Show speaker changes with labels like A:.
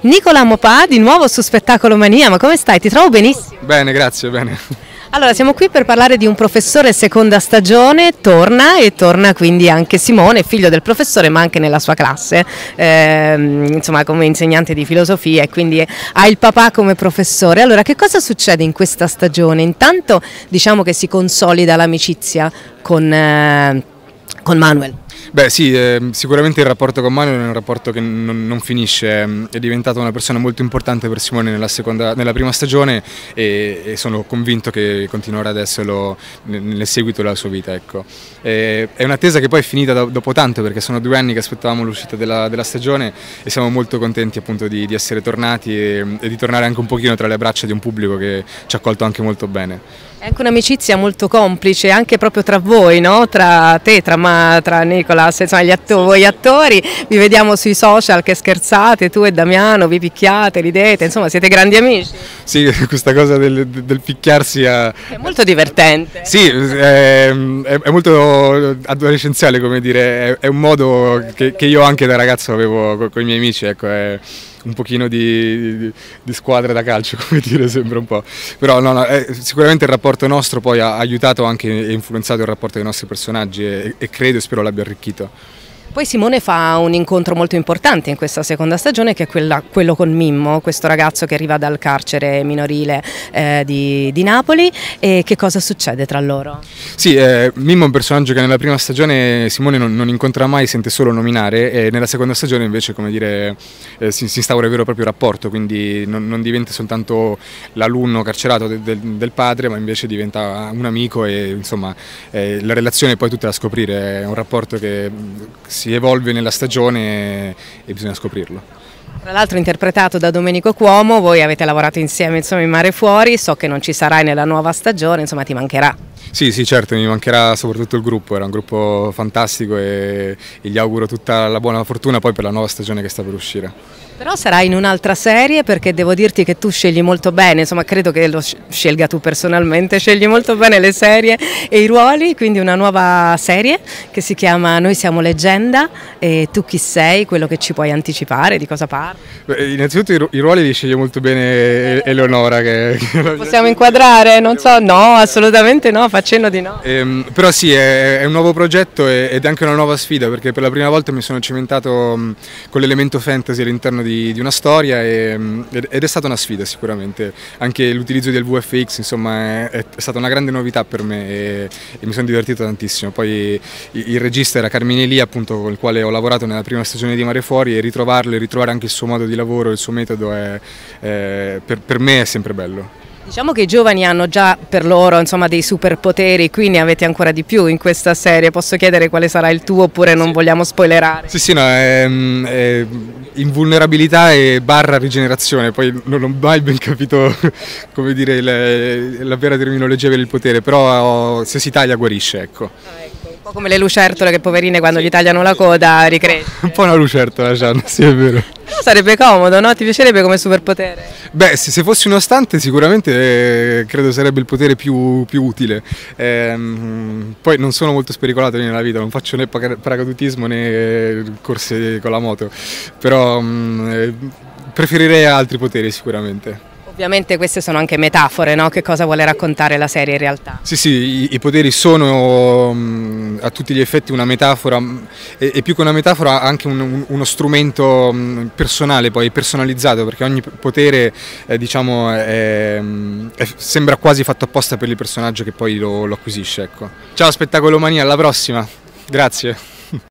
A: Nicola Mopà, di nuovo su Spettacolo Mania, ma come stai? Ti trovo benissimo.
B: Bene, grazie, bene.
A: Allora, siamo qui per parlare di un professore seconda stagione, torna quindi anche Simone, figlio del professore ma anche nella sua classe, insomma come insegnante di filosofia e quindi ha il papà come professore. Allora, che cosa succede in questa stagione? Intanto diciamo che si consolida l'amicizia con Manuel.
B: Beh sì, sicuramente il rapporto con Manuel è un rapporto che non finisce, è diventata una persona molto importante per Simone nella prima stagione e sono convinto che continuerà ad esserlo nel seguito della sua vita. Ecco. È un'attesa che poi è finita dopo tanto, perché sono 2 anni che aspettavamo l'uscita della stagione e siamo molto contenti appunto di essere tornati e di tornare anche un pochino tra le braccia di un pubblico che ci ha accolto anche molto bene.
A: È anche un'amicizia molto complice, anche proprio tra voi, no? Tra te, tra Nicolas, insomma, voi attori, vi vediamo sui social che scherzate, tu e Damiano, vi picchiate, ridete, insomma siete grandi amici.
B: Sì, questa cosa del picchiarsi è
A: molto divertente.
B: Sì, è molto adolescenziale, come dire, è un modo che io anche da ragazzo avevo con i miei amici, ecco, è un pochino di squadra da calcio, come dire, sembra un po'. Però no, sicuramente il rapporto nostro poi ha aiutato anche e influenzato il rapporto dei nostri personaggi e credo e spero l'abbia arricchito.
A: Poi Simone fa un incontro molto importante in questa seconda stagione, che è quello con Mimmo, questo ragazzo che arriva dal carcere minorile di Napoli. E che cosa succede tra loro?
B: Sì, Mimmo è un personaggio che nella prima stagione Simone non incontra mai, sente solo nominare, e nella seconda stagione invece, come dire, si instaura il vero e proprio rapporto, quindi non diventa soltanto l'alunno carcerato del padre, ma invece diventa un amico e insomma la relazione poi tutta da scoprire, è un rapporto che si evolve nella stagione e bisogna scoprirlo.
A: Tra l'altro interpretato da Domenico Cuomo, voi avete lavorato insieme insomma, in Mare Fuori, so che non ci sarai nella nuova stagione, insomma ti mancherà.
B: Sì, certo, mi mancherà soprattutto il gruppo, era un gruppo fantastico e gli auguro tutta la buona fortuna poi per la nuova stagione che sta per uscire.
A: Però sarai in un'altra serie, perché devo dirti che tu scegli molto bene, insomma credo che lo scelga tu personalmente, scegli molto bene le serie e i ruoli, quindi una nuova serie che si chiama Noi siamo leggenda e tu chi sei, quello che ci puoi anticipare, di cosa parli?
B: Beh, innanzitutto i ruoli li sceglie molto bene Eleonora.
A: Possiamo inquadrare? Non so, no, assolutamente no, facendo di no.
B: Però sì, è un nuovo progetto ed è anche una nuova sfida, perché per la prima volta mi sono cimentato con l'elemento fantasy all'interno di una storia ed è stata una sfida sicuramente, anche l'utilizzo del VFX insomma è stata una grande novità per me e mi sono divertito tantissimo. Poi il regista era Carmine Elia, appunto, con il quale ho lavorato nella prima stagione di Mare Fuori, e ritrovarlo e ritrovare anche il suo modo di lavoro, il suo metodo per me è sempre bello.
A: Diciamo che i giovani hanno già per loro insomma, dei superpoteri, qui ne avete ancora di più in questa serie. Posso chiedere quale sarà il tuo oppure non vogliamo spoilerare?
B: Sì, no, è invulnerabilità e barra rigenerazione, poi non ho mai ben capito come dire la vera terminologia per il potere, però se si taglia guarisce, ecco.
A: Un po' come le lucertole che poverine quando gli tagliano la coda ricresce.
B: Un po' una lucertola, Gian, sì è vero.
A: Sarebbe comodo, no? Ti piacerebbe come superpotere?
B: Beh, se fossi uno stante sicuramente credo sarebbe il potere più utile. Poi non sono molto spericolato nella vita, non faccio né paracadutismo né corse con la moto, però preferirei altri poteri sicuramente.
A: Ovviamente queste sono anche metafore, no? Che cosa vuole raccontare la serie in realtà?
B: Sì, i poteri sono a tutti gli effetti una metafora e più che una metafora anche uno strumento personale, poi personalizzato, perché ogni potere diciamo sembra quasi fatto apposta per il personaggio che poi lo acquisisce. Ecco. Ciao Spettacolo Mania, alla prossima, grazie.